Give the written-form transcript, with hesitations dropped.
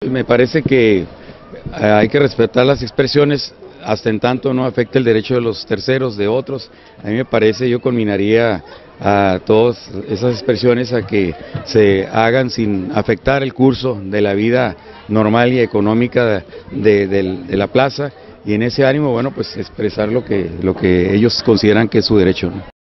Me parece que hay que respetar las expresiones hasta en tanto no afecte el derecho de los terceros, de otros. A mí me parece, yo conminaría a todas esas expresiones a que se hagan sin afectar el curso de la vida normal y económica de la plaza, y en ese ánimo, bueno, pues expresar lo que ellos consideran que es su derecho, ¿no?